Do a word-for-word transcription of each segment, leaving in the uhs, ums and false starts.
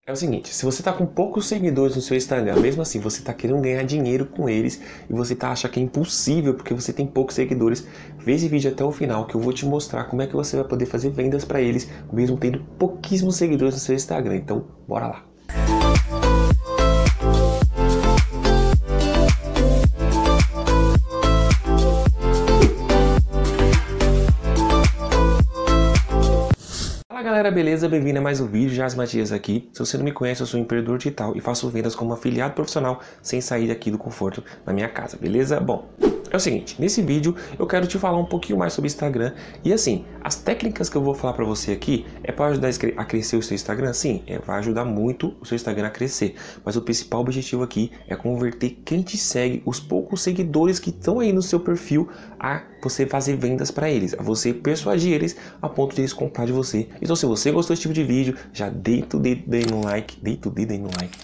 É o seguinte, se você tá com poucos seguidores no seu Instagram, mesmo assim você tá querendo ganhar dinheiro com eles e você tá achando que é impossível porque você tem poucos seguidores, vê esse vídeo até o final que eu vou te mostrar como é que você vai poder fazer vendas para eles, mesmo tendo pouquíssimos seguidores no seu Instagram. Então, bora lá! Fala galera, beleza? Bem-vindo a mais um vídeo, Jarbas Matias aqui. Se você não me conhece, eu sou um empreendedor digital e faço vendas como afiliado profissional sem sair aqui do conforto da minha casa, beleza? Bom, é o seguinte, nesse vídeo eu quero te falar um pouquinho mais sobre Instagram e assim, as técnicas que eu vou falar pra você aqui é para ajudar a crescer o seu Instagram? Sim, é, vai ajudar muito o seu Instagram a crescer, mas o principal objetivo aqui é converter quem te segue, os poucos seguidores que estão aí no seu perfil, a você fazer vendas para eles, a você persuadir eles a ponto de eles comprar de você. Então se você gostou desse tipo de vídeo, já deita o dedo aí no like, deita o dedo aí no like,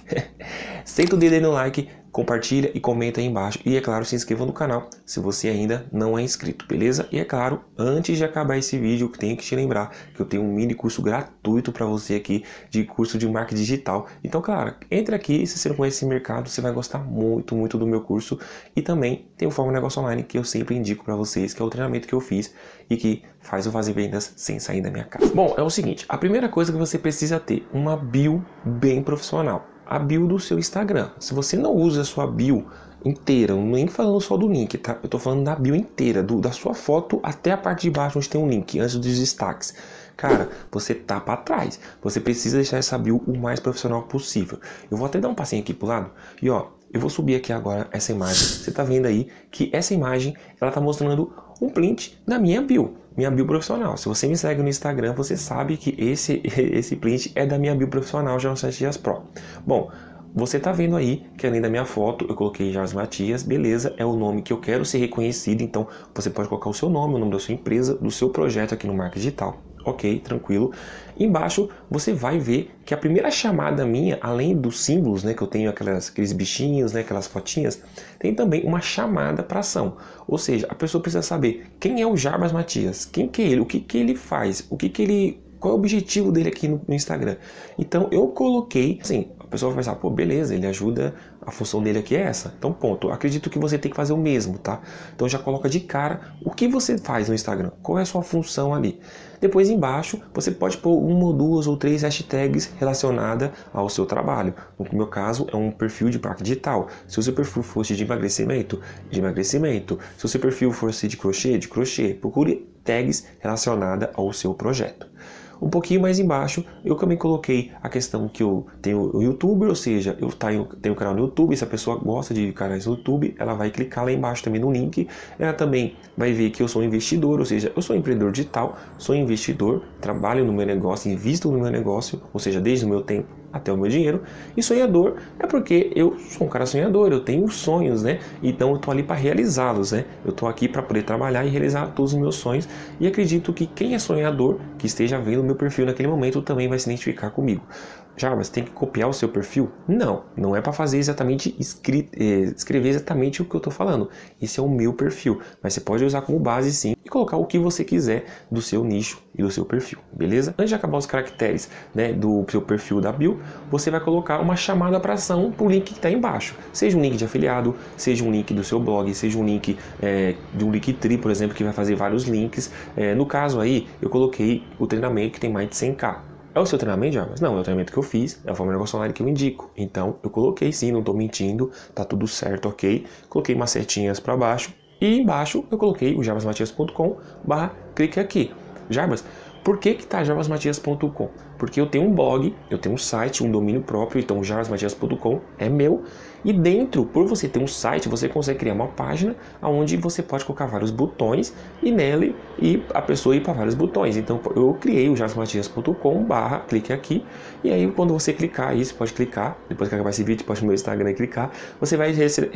senta o dedo aí no like, compartilha e comenta aí embaixo. E é claro, se inscreva no canal se você ainda não é inscrito, beleza? E é claro, antes de acabar esse vídeo, eu tenho que te lembrar que eu tenho um mini curso gratuito para você aqui, de curso de marketing digital. Então, claro, entre aqui, se você não conhece esse mercado, você vai gostar muito, muito do meu curso. E também tem o Forma Negócio Online, que eu sempre indico para vocês, que é o treinamento que eu fiz e que faz eu fazer vendas sem sair da minha casa. Bom, é o seguinte, a primeira coisa que você precisa ter, uma bio bem profissional. A bio do seu Instagram. Se você não usa a sua bio inteira, nem falando só do link, tá? Eu tô falando da bio inteira, do, da sua foto até a parte de baixo onde tem um link, antes dos destaques. Cara, você tá para trás. Você precisa deixar essa bio o mais profissional possível. Eu vou até dar um passinho aqui pro lado e ó, eu vou subir aqui agora essa imagem. Você tá vendo aí que essa imagem, ela tá mostrando um print da minha bio. Minha bio profissional. Se você me segue no Instagram, você sabe que esse, esse print é da minha bio profissional, Jarbas Matias Pro. Bom, você tá vendo aí que além da minha foto, eu coloquei Jarbas Matias, beleza, é o nome que eu quero ser reconhecido, então você pode colocar o seu nome, o nome da sua empresa, do seu projeto aqui no marketing digital. Ok, tranquilo. Embaixo você vai ver que a primeira chamada minha, além dos símbolos, né, que eu tenho aquelas, aqueles bichinhos, né, aquelas fotinhas, tem também uma chamada para ação. Ou seja, a pessoa precisa saber quem é o Jarbas Matias, quem que é ele, o que que ele faz, o que que ele, qual é o objetivo dele aqui no, no Instagram. Então eu coloquei, assim, a pessoa vai pensar, pô, beleza, ele ajuda, a função dele aqui é essa. Então ponto, acredito que você tem que fazer o mesmo, tá? Então já coloca de cara o que você faz no Instagram, qual é a sua função ali. Depois embaixo você pode pôr uma ou duas ou três hashtags relacionadas ao seu trabalho. No meu caso é um perfil de marketing digital. Se o seu perfil fosse de emagrecimento, de emagrecimento. Se o seu perfil fosse de crochê, de crochê. Procure tags relacionadas ao seu projeto. Um pouquinho mais embaixo, eu também coloquei a questão que eu tenho o YouTube, ou seja, eu tenho, tenho um canal no YouTube, se a pessoa gosta de canais no YouTube, ela vai clicar lá embaixo também no link, ela também vai ver que eu sou investidor, ou seja, eu sou empreendedor digital, sou investidor, trabalho no meu negócio, invisto no meu negócio, ou seja, desde o meu tempo até o meu dinheiro, e sonhador é porque eu sou um cara sonhador, eu tenho sonhos, né? Então eu tô ali para realizá-los, né? Eu tô aqui para poder trabalhar e realizar todos os meus sonhos e acredito que quem é sonhador, que esteja vendo o meu perfil naquele momento, também vai se identificar comigo. Jarbas, tem que copiar o seu perfil? Não, não é para fazer exatamente, escri eh, escrever exatamente o que eu tô falando. Esse é o meu perfil, mas você pode usar como base sim e colocar o que você quiser do seu nicho e do seu perfil, beleza? Antes de acabar os caracteres, né, do seu perfil da bio, você vai colocar uma chamada para ação para o link que está embaixo. Seja um link de afiliado, seja um link do seu blog, seja um link é, de um Linktree, por exemplo, que vai fazer vários links. É, no caso aí, eu coloquei o treinamento que tem mais de cem k. É o seu treinamento, Jarbas? Não, é o treinamento que eu fiz, é a Forma Negócio Online que eu indico. Então, eu coloquei sim, não estou mentindo, tá tudo certo, ok? Coloquei umas setinhas para baixo e embaixo eu coloquei o jarbas matias ponto com barra clique aqui. Jarbas, por que que tá jarbas matias ponto com? Porque eu tenho um blog, eu tenho um site, um domínio próprio, então jarbas matias ponto com é meu. E dentro, por você ter um site, você consegue criar uma página onde você pode colocar vários botões e nele e a pessoa ir para vários botões. Então eu criei o jarbas matias ponto com barra clique aqui. E aí quando você clicar aí, você pode clicar, depois que acabar esse vídeo, pode ir no meu Instagram e clicar, você vai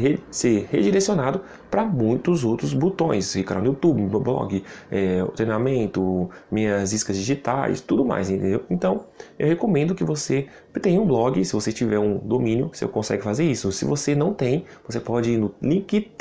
ser redirecionado para muitos outros botões. Ficar no YouTube, meu blog, é, o treinamento, minhas iscas digitais, tudo mais, entendeu? Então eu recomendo que você tenha um blog, se você tiver um domínio, você consegue fazer isso. Se você não tem, você pode ir no Linktree,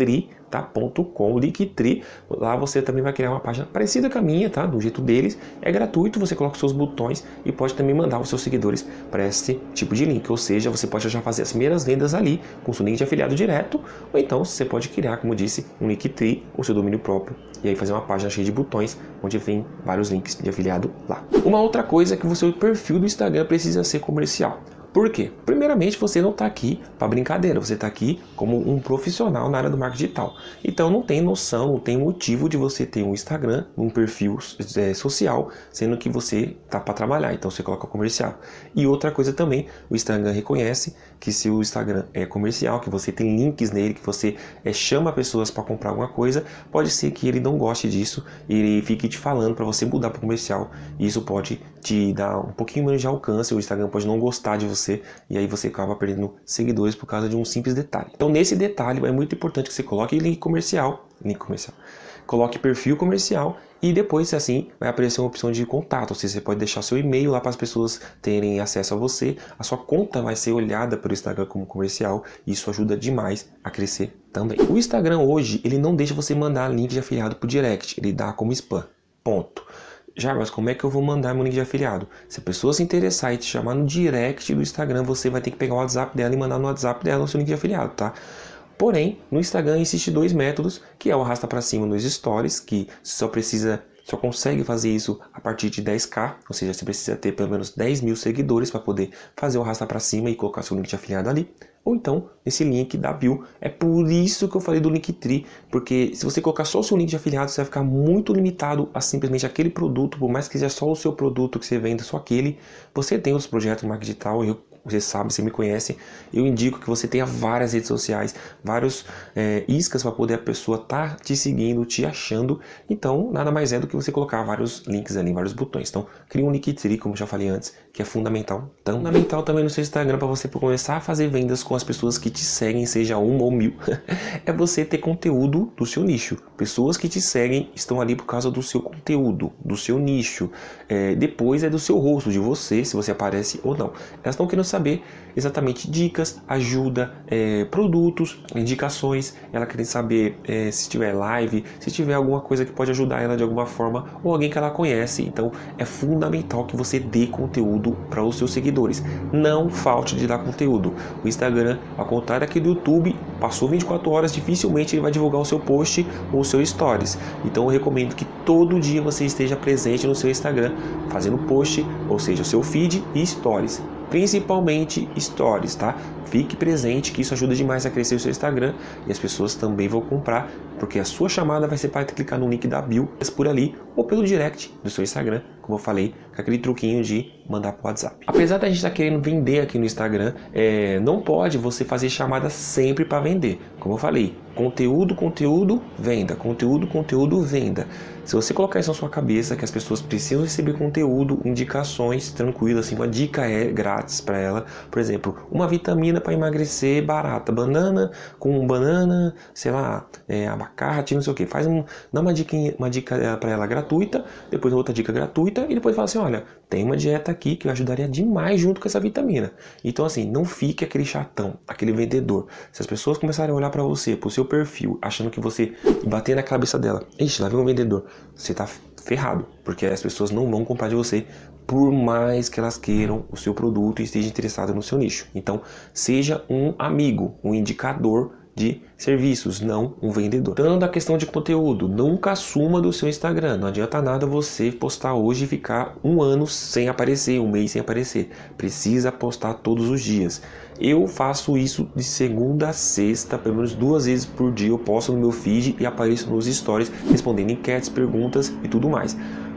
tá? .com, Linktree. Lá você também vai criar uma página parecida com a minha, tá? Do jeito deles. É gratuito, você coloca os seus botões e pode também mandar os seus seguidores para esse tipo de link. Ou seja, você pode já fazer as primeiras vendas ali com seu link de afiliado direto, ou então você pode criar, como disse, um Linktree, o seu domínio próprio, e aí fazer uma página cheia de botões, onde vem vários links de afiliado lá. Uma outra coisa é que o seu perfil do Instagram precisa ser comercial. Por quê? Primeiramente, você não está aqui para brincadeira, você está aqui como um profissional na área do marketing digital. Então não tem noção, não tem motivo de você ter um Instagram, um perfil é, social, sendo que você está para trabalhar, então você coloca comercial. E outra coisa também, o Instagram reconhece que se o Instagram é comercial, que você tem links nele, que você é, chama pessoas para comprar alguma coisa, pode ser que ele não goste disso e ele fique te falando para você mudar para comercial. E isso pode te dar um pouquinho menos de alcance, o Instagram pode não gostar de você, Você, e aí você acaba perdendo seguidores por causa de um simples detalhe. Então nesse detalhe é muito importante que você coloque link comercial, link comercial, coloque perfil comercial e depois assim vai aparecer uma opção de contato, ou seja, você pode deixar seu e-mail lá para as pessoas terem acesso a você, a sua conta vai ser olhada pelo Instagram como comercial e isso ajuda demais a crescer também. O Instagram hoje, ele não deixa você mandar link de afiliado por direct, ele dá como spam, ponto. Já, mas como é que eu vou mandar meu link de afiliado? Se a pessoa se interessar e te chamar no direct do Instagram, você vai ter que pegar o WhatsApp dela e mandar no WhatsApp dela o seu link de afiliado, tá? Porém, no Instagram existem dois métodos, que é o arrasta para cima nos stories, que só precisa, só consegue fazer isso a partir de dez k, ou seja, você precisa ter pelo menos dez mil seguidores para poder fazer o arrasta para cima e colocar seu link de afiliado ali. Ou então, esse link da bio. É por isso que eu falei do Linktree, porque se você colocar só o seu link de afiliado, você vai ficar muito limitado a simplesmente aquele produto, por mais que seja só o seu produto que você venda, só aquele. Você tem outros projetos no marketing digital, eu você sabe, você me conhece, eu indico que você tenha várias redes sociais, vários é, iscas para poder a pessoa estar tá te seguindo, te achando. Então, nada mais é do que você colocar vários links ali, vários botões. Então, cria um Linktree, como já falei antes, que é fundamental. Tão fundamental também no seu Instagram para você começar a fazer vendas com as pessoas que te seguem, seja uma ou mil. É você ter conteúdo do seu nicho. Pessoas que te seguem estão ali por causa do seu conteúdo, do seu nicho. É, depois é do seu rosto, de você, se você aparece ou não. Elas estão querendo saber exatamente dicas, ajuda, é, produtos, indicações. Ela quer saber é, se tiver live, se tiver alguma coisa que pode ajudar ela de alguma forma ou alguém que ela conhece. Então é fundamental que você dê conteúdo para os seus seguidores. Não falte de dar conteúdo. O Instagram, ao contrário aqui do YouTube, passou vinte e quatro horas, dificilmente ele vai divulgar o seu post ou o seu stories. Então eu recomendo que todo dia você esteja presente no seu Instagram, fazendo post, ou seja, o seu feed e stories. Principalmente stories, tá? Fique presente, que isso ajuda demais a crescer o seu Instagram e as pessoas também vão comprar, porque a sua chamada vai ser para clicar no link da bio, por ali ou pelo direct do seu Instagram, como eu falei, com aquele truquinho de mandar para o WhatsApp. Apesar da gente estar tá querendo vender aqui no Instagram, é, não pode você fazer chamada sempre para vender. Como eu falei, conteúdo, conteúdo, venda, conteúdo, conteúdo, venda. Se você colocar isso na sua cabeça, que as pessoas precisam receber conteúdo, indicações, tranquilo, assim, uma dica é grátis para ela. Por exemplo, uma vitamina para emagrecer barata, banana com banana, sei lá, é, abacate, não sei o que. Faz um, dá uma dica, uma dica para ela gratuita, depois outra dica gratuita e depois fala assim, olha, tem uma dieta aqui que ajudaria demais junto com essa vitamina. Então assim, não fique aquele chatão, aquele vendedor. Se as pessoas começarem a olhar para você, pro seu perfil, achando que você bater na cabeça dela, ixi, lá vem um vendedor, você tá ferrado, porque as pessoas não vão comprar de você por mais que elas queiram o seu produto e estejam interessadas no seu nicho. Então, seja um amigo, um indicador de serviços, não um vendedor. Dando a questão de conteúdo, nunca assuma do seu Instagram. Não adianta nada você postar hoje e ficar um ano sem aparecer, um mês sem aparecer. Precisa postar todos os dias. Eu faço isso de segunda a sexta, pelo menos duas vezes por dia. Eu posto no meu feed e apareço nos stories, respondendo enquetes, perguntas e tudo mais.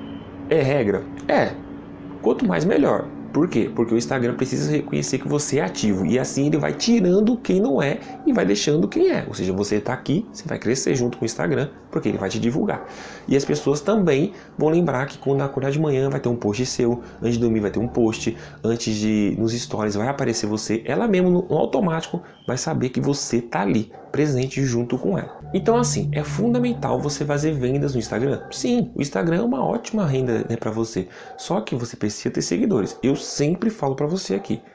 É regra? É. Quanto mais, melhor. Por quê? Porque o Instagram precisa reconhecer que você é ativo e assim ele vai tirando quem não é e vai deixando quem é. Ou seja, você está aqui, você vai crescer junto com o Instagram porque ele vai te divulgar. E as pessoas também vão lembrar que quando acordar de manhã vai ter um post seu, antes de dormir vai ter um post, antes de nos stories vai aparecer você, ela mesmo no automático vai saber que você está ali, presente junto com ela. Então assim, é fundamental você fazer vendas no Instagram. Sim, o Instagram é uma ótima renda, né, para você, só que você precisa ter seguidores. Eu sempre falo para você aqui,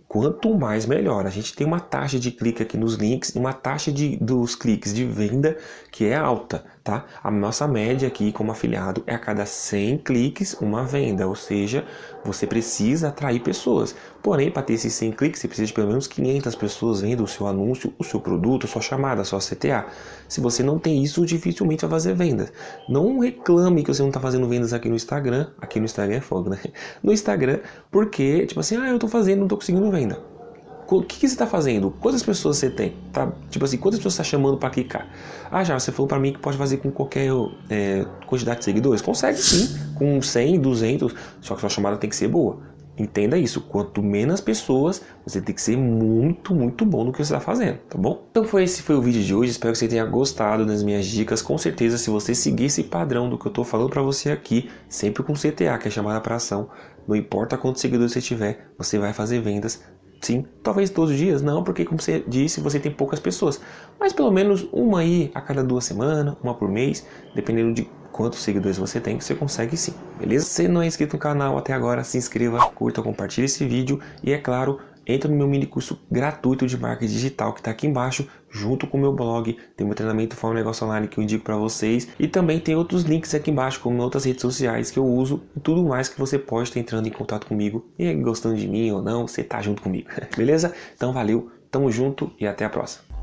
quanto mais melhor. A gente tem uma taxa de clique aqui nos links e uma taxa de, dos cliques de venda que é alta, tá? A nossa média aqui como afiliado é a cada cem cliques uma venda, ou seja, você precisa atrair pessoas. Porém, para ter esses cem cliques, você precisa de pelo menos quinhentas pessoas vendo o seu anúncio, o seu produto, a sua chamada, a sua C T A. Se você não tem isso, dificilmente vai fazer vendas. Não reclame que você não está fazendo vendas aqui no Instagram. Aqui no Instagram é fogo, né? No Instagram, porque, tipo assim, ah, eu estou fazendo, não estou conseguindo venda. O que, que você está fazendo? Quantas pessoas você tem? Tá? Tipo assim, quantas pessoas você está chamando para clicar? Ah, já, você falou para mim que pode fazer com qualquer é, quantidade de seguidores. Consegue sim, com cem, duzentos, só que sua chamada tem que ser boa. Entenda isso, quanto menos pessoas, você tem que ser muito, muito bom no que você está fazendo, tá bom? Então foi esse foi o vídeo de hoje, espero que você tenha gostado das minhas dicas. Com certeza, se você seguir esse padrão do que eu estou falando para você aqui, sempre com C T A, que é chamada para ação, não importa quantos seguidores você tiver, você vai fazer vendas. Sim, talvez todos os dias, não, porque como você disse, você tem poucas pessoas. Mas pelo menos uma aí a cada duas semanas, uma por mês, dependendo de quantos seguidores você tem, você consegue sim, beleza? Se não é inscrito no canal até agora, se inscreva, curta, compartilhe esse vídeo e é claro, entra no meu mini curso gratuito de marketing digital que está aqui embaixo, junto com o meu blog, tem meu treinamento Fala um Negócio Online que eu indico para vocês e também tem outros links aqui embaixo, como outras redes sociais que eu uso e tudo mais que você pode estar entrando em contato comigo e gostando de mim ou não, você tá junto comigo, beleza? Então valeu, tamo junto e até a próxima.